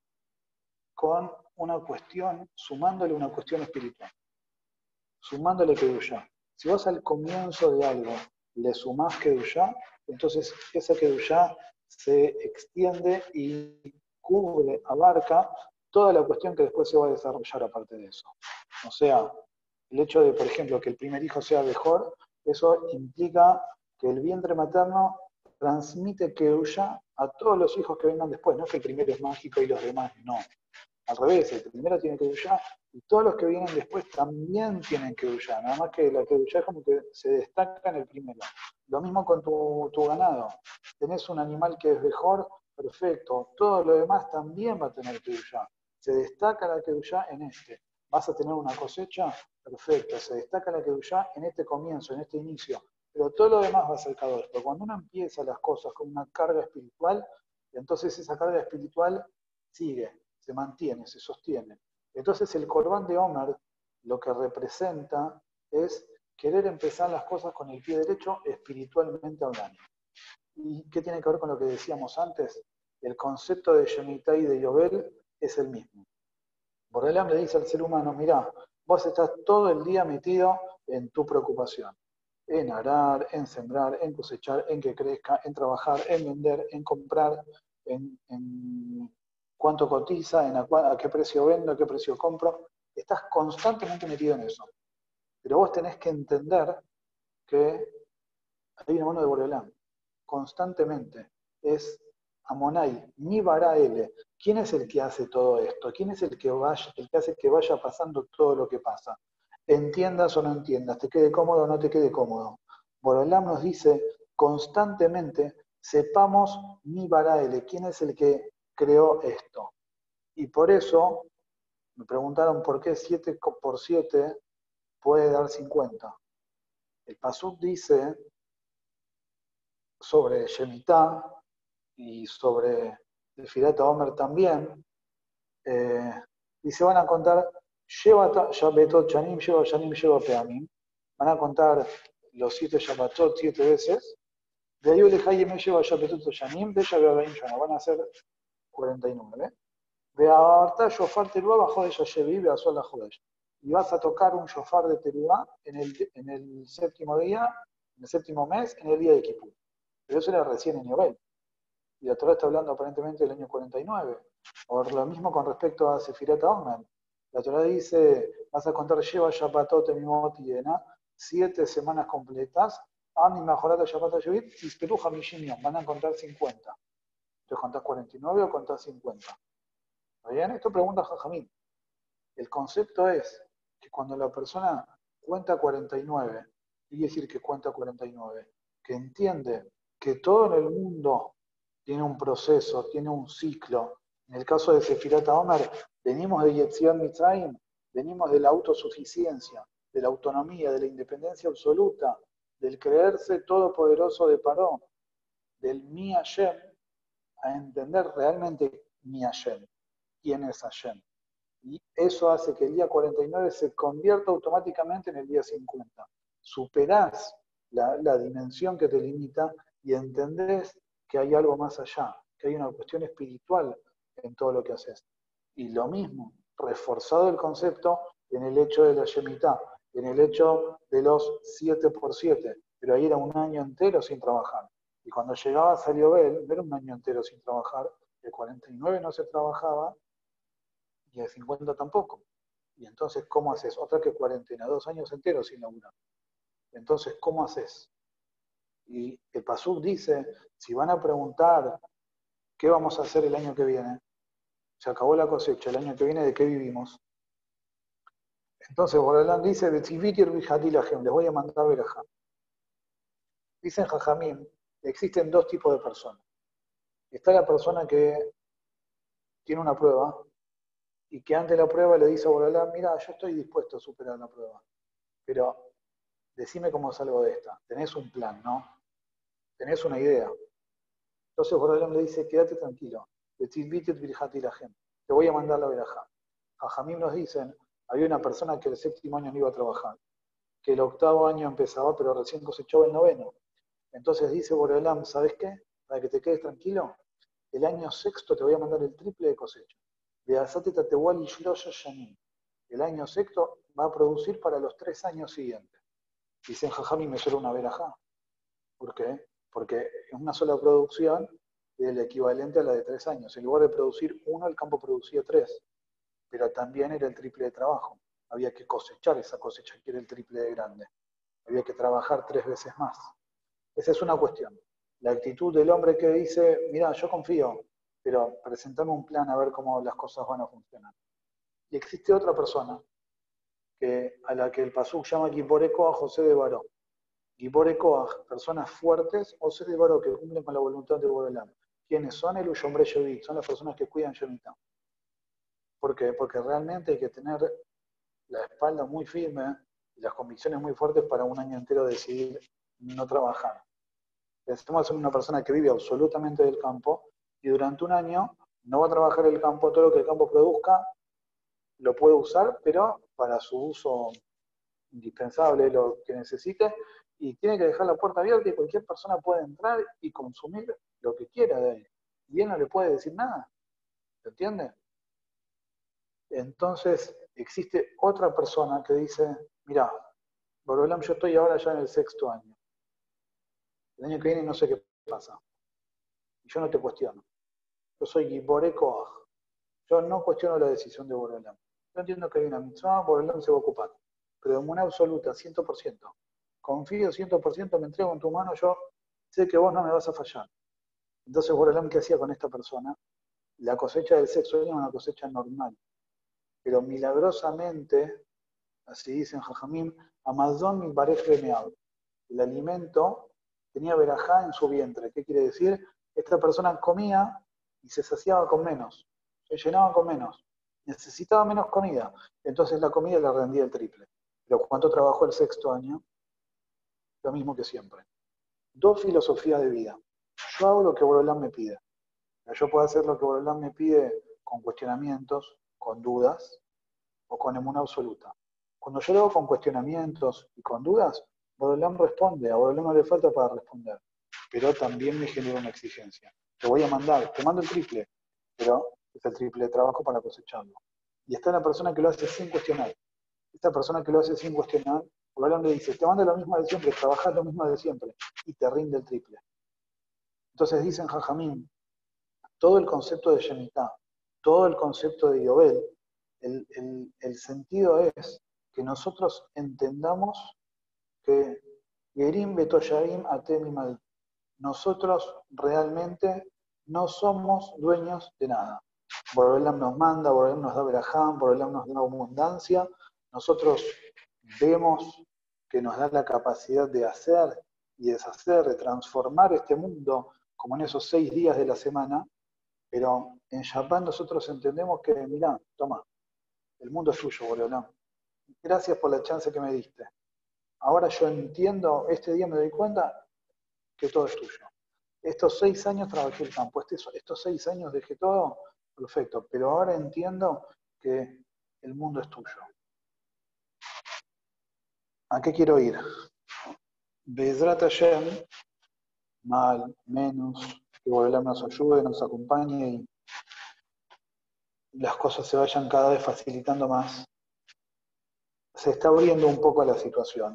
Con una cuestión, sumándole una cuestión espiritual, sumándole Kedushá. Si vos al comienzo de algo le sumás Kedushá, entonces esa Kedushá se extiende y cubre, abarca toda la cuestión que después se va a desarrollar aparte de eso. O sea, el hecho de, por ejemplo, que el primer hijo sea mejor, eso implica que el vientre materno transmite Kedushá a todos los hijos que vengan después. No es que el primero es mágico y los demás no. Al revés, el primero tiene Kedushá y todos los que vienen después también tienen Kedushá. Nada más que la Kedushá es como que se destaca en el primero. Lo mismo con tu, tu ganado. Tenés un animal que es mejor, perfecto. Todo lo demás también va a tener Kedushá. Se destaca la Kedushá en este. Vas a tener una cosecha, perfecto. Se destaca la Kedushá en este comienzo, en este inicio. Pero todo lo demás va a ser Kadosh. Pero cuando uno empieza las cosas con una carga espiritual, entonces esa carga espiritual sigue, se mantiene, se sostiene. Entonces el Corbán de Omer lo que representa es querer empezar las cosas con el pie derecho espiritualmente hablando. ¿Y qué tiene que ver con lo que decíamos antes? El concepto de Shemitah y de Yobel es el mismo. Borrelam le dice al ser humano, mirá, vos estás todo el día metido en tu preocupación, en arar, en sembrar, en cosechar, en que crezca, en trabajar, en vender, en comprar, en, en cuánto cotiza, en a, a qué precio vendo, a qué precio compro. Estás constantemente metido en eso. Pero vos tenés que entender que hay una mano de Borrelam, constantemente. Es Amonai, mi bara L. ¿Quién es el que hace todo esto? ¿Quién es el que, vaya, el que hace que vaya pasando todo lo que pasa? Entiendas o no entiendas, te quede cómodo o no te quede cómodo. Borrelam nos dice constantemente, sepamos mi bara L. ¿Quién es el que creó esto? Y por eso me preguntaron por qué siete por siete puede dar cincuenta. El Pasuk dice sobre Shemitah y sobre el Firata Omer también, eh, y se van a contar, lleva Shabbatot Shanim, lleva Shanim, lleva Peamim, van a contar los siete Shabbatot siete veces, de ahí Olejayim lleva Shabbatot Shanim, de Shabbatim Shana, van a ser cuarenta y nueve. De Abarta Shofar Teruá bajo de Yashevi, de Azul la Jodesh. Y vas a tocar un shofar de Teruá en el, en el séptimo día, en el séptimo mes, en el día de Kippur. Pero eso era recién en Yobel. Y la Torah está hablando aparentemente del año cuarenta y nueve. O lo mismo con respecto a Sefirat Omer. La Torah dice, vas a contar Sheva Shabbatot Emimot Yena, siete semanas completas, Ami Majorata Shabbat Yevit, y Peruja Mishimion, van a contar cincuenta. Entonces, ¿contás cuarenta y nueve o contás cincuenta? ¿Está bien? Esto pregunta Jajamín. El concepto es que cuando la persona cuenta cuarenta y nueve, quiere decir que cuenta cuarenta y nueve, que entiende que todo en el mundo tiene un proceso, tiene un ciclo. En el caso de Sefirat Omer, venimos de Yetziat Mitzrayim, venimos de la autosuficiencia, de la autonomía, de la independencia absoluta, del creerse todopoderoso de Paró, del Mi Hashem, a entender realmente Mi Hashem, quién es Hashem. Y eso hace que el día cuarenta y nueve se convierta automáticamente en el día cincuenta. Superás la, la dimensión que te limita y entendés que hay algo más allá, que hay una cuestión espiritual en todo lo que haces. Y lo mismo, reforzado el concepto en el hecho de la Shemitah, en el hecho de los siete por siete, pero ahí era un año entero sin trabajar. Y cuando llegaba a Yobel, no era un año entero sin trabajar, el cuarenta y nueve no se trabajaba, y el cincuenta tampoco. Y entonces, ¿cómo haces? Otra que cuarentena, dos años enteros sin laburar. Entonces, ¿cómo haces? Y el Pasuk dice, si van a preguntar qué vamos a hacer el año que viene, se acabó la cosecha, el año que viene, ¿de qué vivimos? Entonces, Borelán dice, les voy a mandar verajá. Dicen Jajamín, existen dos tipos de personas. Está la persona que tiene una prueba, y que antes de la prueba le dice a Borelán, mira, yo estoy dispuesto a superar la prueba, pero decime cómo salgo de esta. Tenés un plan, ¿no? Tenés una idea. Entonces Borelán le dice, quédate tranquilo. Te voy a mandar la verajá. Jajamim nos dicen, había una persona que el séptimo año no iba a trabajar, que el octavo año empezaba, pero recién cosechaba el noveno. Entonces dice Borelán, ¿sabes qué? Para que te quedes tranquilo, el año sexto te voy a mandar el triple de cosecha. El año sexto va a producir para los tres años siguientes. Dicen, Jajamim, eso era una verajá. ¿Por qué? Porque es una sola producción y el equivalente a la de tres años. En lugar de producir uno, el campo producía tres. Pero también era el triple de trabajo. Había que cosechar esa cosecha, que era el triple de grande. Había que trabajar tres veces más. Esa es una cuestión. La actitud del hombre que dice, mira, yo confío, pero presentame un plan a ver cómo las cosas van a funcionar. Y existe otra persona que, a la que el Pasuk llama Kiporeko a José de Baró. Gibore Koach, personas fuertes, o seres de Baró que cumplen con la voluntad de Borelán. ¿Quiénes son? El Uyombre Yevit, son las personas que cuidan Shemitah. ¿Por qué? Porque realmente hay que tener la espalda muy firme y las convicciones muy fuertes para un año entero decidir no trabajar. Pensemos en una persona que vive absolutamente del campo y durante un año no va a trabajar el campo, todo lo que el campo produzca lo puede usar, pero para su uso indispensable, lo que necesite, y tiene que dejar la puerta abierta y cualquier persona puede entrar y consumir lo que quiera de él. Y él no le puede decir nada. ¿Se entiende? Entonces, existe otra persona que dice, mira, Borolam, yo estoy ahora ya en el sexto año. El año que viene no sé qué pasa. Y yo no te cuestiono. Yo soy Gibore Koach. Yo no cuestiono la decisión de Borolam. Yo entiendo que hay una mitzvah, Borolam se va a ocupar. Pero en una absoluta, cien por ciento. Confío cien por ciento, me entrego en tu mano, yo sé que vos no me vas a fallar. Entonces Borolam, ¿qué hacía con esta persona? La cosecha del sexto año era una cosecha normal. Pero milagrosamente, así dicen Jajamim, Amazon mi pareja meado. El alimento tenía verajá en su vientre. ¿Qué quiere decir? Esta persona comía y se saciaba con menos, se llenaba con menos, necesitaba menos comida. Entonces la comida le rendía el triple. Pero ¿cuánto trabajó el sexto año? Lo mismo que siempre. Dos filosofías de vida. Yo hago lo que Borolam me pide. Yo puedo hacer lo que Borolam me pide con cuestionamientos, con dudas, o con emuná absoluta. Cuando yo lo hago con cuestionamientos y con dudas, Borolam responde, a Borolam no le falta para responder, pero también me genera una exigencia. Te voy a mandar, te mando el triple, pero es el triple de trabajo para cosecharlo. Y está la persona que lo hace sin cuestionar. Esta persona que lo hace sin cuestionar, Borolam le dice, te mando lo mismo de siempre, trabajás lo mismo de siempre, y te rinde el triple. Entonces dicen Jajamín, todo el concepto de Shemitah, todo el concepto de Yobel, el, el, el sentido es que nosotros entendamos que Gerim Betoyarim Atemimal, nosotros realmente no somos dueños de nada. Borolam nos manda, Borolam nos da veraján, Borolam nos da abundancia, nosotros vemos que nos da la capacidad de hacer y deshacer, de transformar este mundo, como en esos seis días de la semana, pero en Shabbat nosotros entendemos que, mirá, toma, el mundo es tuyo, Borolam. Gracias por la chance que me diste. Ahora yo entiendo, este día me doy cuenta que todo es tuyo. Estos seis años trabajé el campo, estos, estos seis años dejé todo, perfecto, pero ahora entiendo que el mundo es tuyo. ¿A qué quiero ir? Be'ezrat Hashem, mal, menos, que Borolam nos ayude, nos acompañe y las cosas se vayan cada vez facilitando más. Se está abriendo un poco la situación.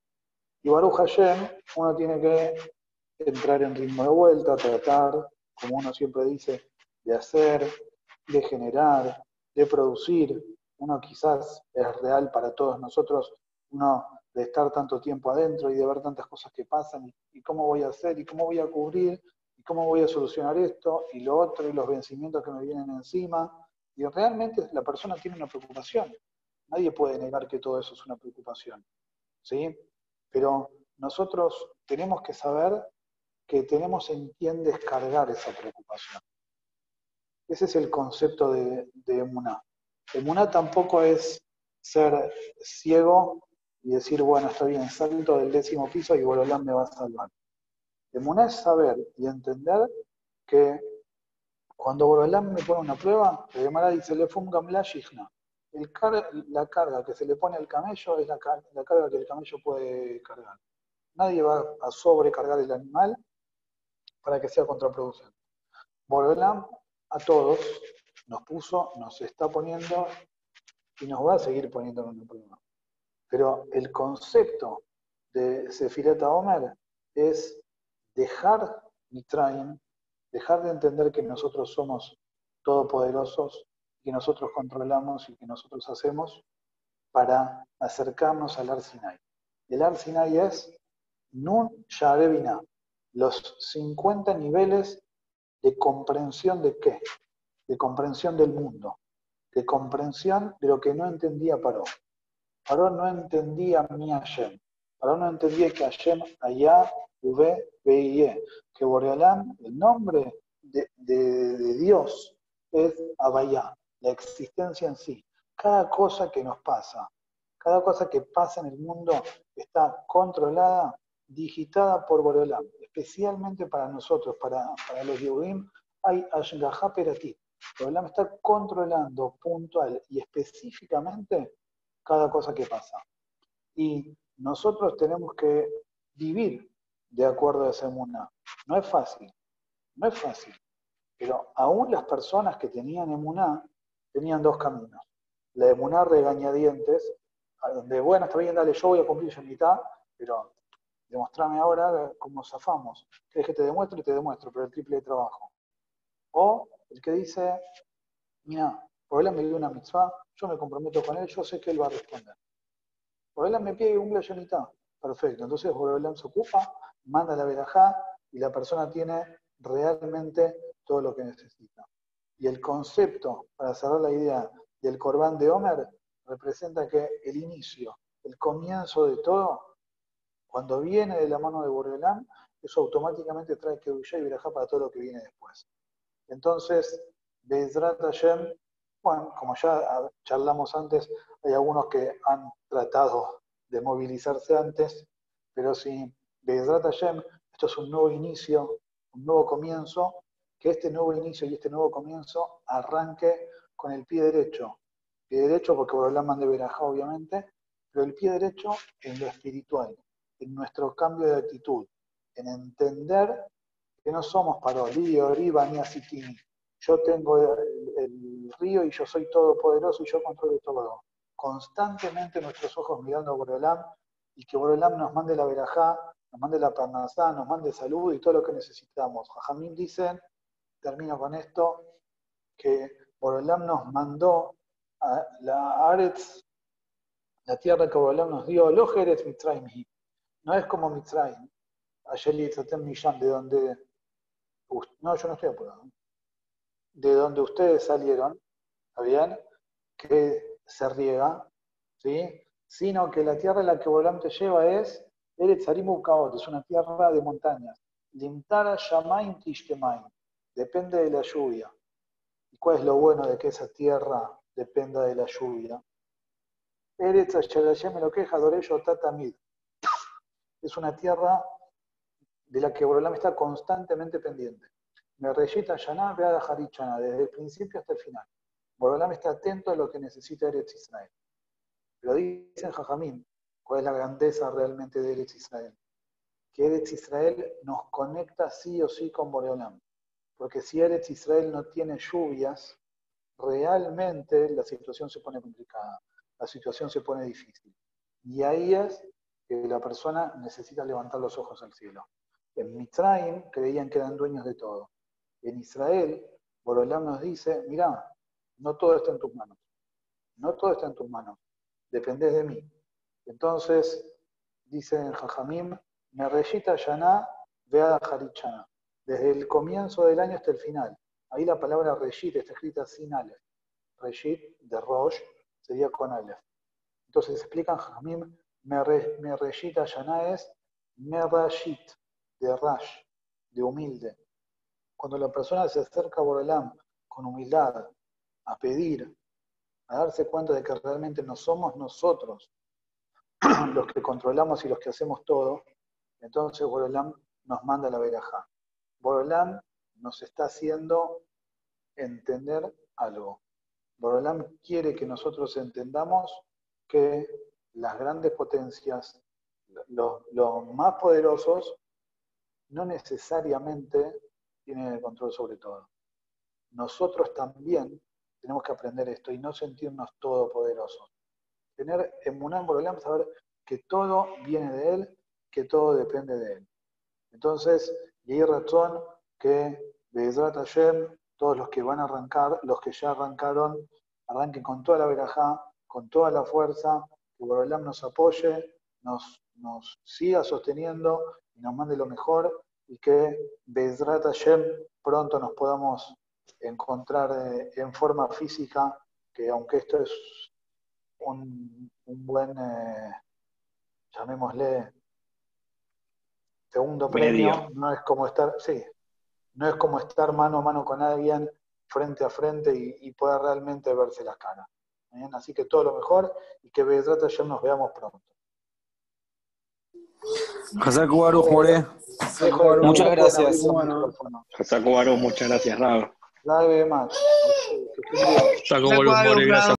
Y Baruch Hashem, uno tiene que entrar en ritmo de vuelta, tratar, como uno siempre dice, de hacer, de generar, de producir. Uno quizás es real para todos nosotros, uno de estar tanto tiempo adentro y de ver tantas cosas que pasan, y, y cómo voy a hacer, y cómo voy a cubrir, y cómo voy a solucionar esto, y lo otro, y los vencimientos que me vienen encima. Y realmente la persona tiene una preocupación. Nadie puede negar que todo eso es una preocupación, ¿sí? Pero nosotros tenemos que saber que tenemos en quién descargar esa preocupación. Ese es el concepto de, de emuná. Emuná tampoco es ser ciego y decir, bueno, está bien, salto del décimo piso y Borolam me va a salvar. Emuná es saber y entender que cuando Borolam me pone una prueba, el Gemara dice, le fungam la shihna. El car la carga que se le pone al camello es la, car la carga que el camello puede cargar. Nadie va a sobrecargar el animal para que sea contraproducente. Borolam a todos nos puso, nos está poniendo y nos va a seguir poniendo en una prueba. Pero el concepto de Sefirat HaOmer es dejar Mitraim, dejar de entender que nosotros somos todopoderosos, que nosotros controlamos y que nosotros hacemos, para acercarnos al Ar Sinai. El Ar Sinai es Nun Sha'arei Binah, los cincuenta niveles de comprensión de qué, de comprensión del mundo, de comprensión de lo que no entendía Paró. Paró no entendía mi Hashem, Paró no entendía que Hashem allá, Uve, Veie, que Boreolam, el nombre de, de, de Dios es Abayá, la existencia en sí. Cada cosa que nos pasa, cada cosa que pasa en el mundo está controlada, digitada por Boreolam, especialmente para nosotros, para, para los Yehudim, hay Ashgaha Peratit. Borolam está controlando puntual y específicamente cada cosa que pasa. Y nosotros tenemos que vivir de acuerdo a esa emuná. No es fácil, no es fácil. Pero aún las personas que tenían emuná tenían dos caminos. La emuná regañadientes, a donde, bueno, está bien, dale, yo voy a cumplir yo mitad, pero demostrame ahora cómo zafamos. ¿Querés que te demuestre? Te demuestro, pero el triple de trabajo. O el que dice, mira, Borolam me dio una mitzvah, yo me comprometo con él, yo sé que él va a responder. Borolam me pide un mitad. Perfecto, entonces Borolam se ocupa, manda la verajá y la persona tiene realmente todo lo que necesita. Y el concepto, para cerrar la idea del Corbán de Omer, representa que el inicio, el comienzo de todo, cuando viene de la mano de Borolam, eso automáticamente trae Kedushá y verajá para todo lo que viene después. Entonces, Be'ezrat Hashem, bueno, como ya charlamos antes, hay algunos que han tratado de movilizarse antes, pero si Be'ezrat Hashem, esto es un nuevo inicio, un nuevo comienzo, que este nuevo inicio y este nuevo comienzo arranque con el pie derecho. Pie derecho porque Borolam manda verajá, obviamente, pero el pie derecho en lo espiritual, en nuestro cambio de actitud, en entender que no somos parolí, oriba, ni asitini. Yo tengo el, el río y yo soy todopoderoso y yo controlo todo. Constantemente nuestros ojos mirando a Borolam y que Borolam nos mande la verajá, nos mande la parnasá, nos mande salud y todo lo que necesitamos. Jajamín dicen, termino con esto, que Borolam nos mandó a la Aretz, la tierra que Borolam nos dio, lo Jerez Mitzrayim. No es como Mitzrayim, Ayeli Tzatem Misham, de donde, no, yo no estoy apurado, de donde ustedes salieron, ¿está bien? Que se riega, ¿sí? Sino que la tierra en la que Borolam te lleva es Eretz Harim Ukaot, es una tierra de montañas. Limtara Shamaim Tishtemaim, depende de la lluvia. ¿Y cuál es lo bueno de que esa tierra dependa de la lluvia? Eretz Asher me lo queja, Dorello Tatamid. Es una tierra de la que Borolam está constantemente pendiente. Me reyita Yaná, Beada Harichana, desde el principio hasta el final. Borolam está atento a lo que necesita Eretz Israel. Pero dicen Jajamín, ¿cuál es la grandeza realmente de Eretz Israel? Que Eretz Israel nos conecta sí o sí con Borolam. Porque si Eretz Israel no tiene lluvias, realmente la situación se pone complicada, la situación se pone difícil. Y ahí es que la persona necesita levantar los ojos al cielo. En Mitzrayim creían que eran dueños de todo. En Israel, Borolam nos dice, mirá, no todo está en tus manos. No todo está en tus manos. Dependés de mí. Entonces, dice en Jajamim, me reyita Yaná, Beada Harichana. Desde el comienzo del año hasta el final. Ahí la palabra reyit está escrita sin alef. Reyit de Rosh sería con alef. Entonces explican Jajamim, me reyita Yaná es me rayit, de rash, de humilde. Cuando la persona se acerca a Borolam con humildad, a pedir, a darse cuenta de que realmente no somos nosotros los que controlamos y los que hacemos todo, entonces Borolam nos manda la verajá. Borolam nos está haciendo entender algo. Borolam quiere que nosotros entendamos que las grandes potencias, los, los más poderosos, no necesariamente tienen el control sobre todo. Nosotros también tenemos que aprender esto y no sentirnos todopoderosos. Tener emuná en Borolam, saber que todo viene de él, que todo depende de él. Entonces, y hay razón que Be'ezrat Hashem, todos los que van a arrancar, los que ya arrancaron, arranquen con toda la verajá, con toda la fuerza, que Borolam nos apoye, nos, nos siga sosteniendo y nos mande lo mejor, y que Be'ezrat Hashem pronto nos podamos encontrar eh, en forma física, que aunque esto es un, un buen, eh, llamémosle, segundo premio, medio. No es como estar, sí, no es como estar mano a mano con alguien, frente a frente y, y poder realmente verse las caras. ¿Bien? Así que todo lo mejor y que Be'ezrat Hashem nos veamos pronto. Hasaku Baruch, More. Muchas gracias. Bueno. Hasaku Baruch, muchas gracias, Rab. Dale, más. Bien. Está como los more, gracias.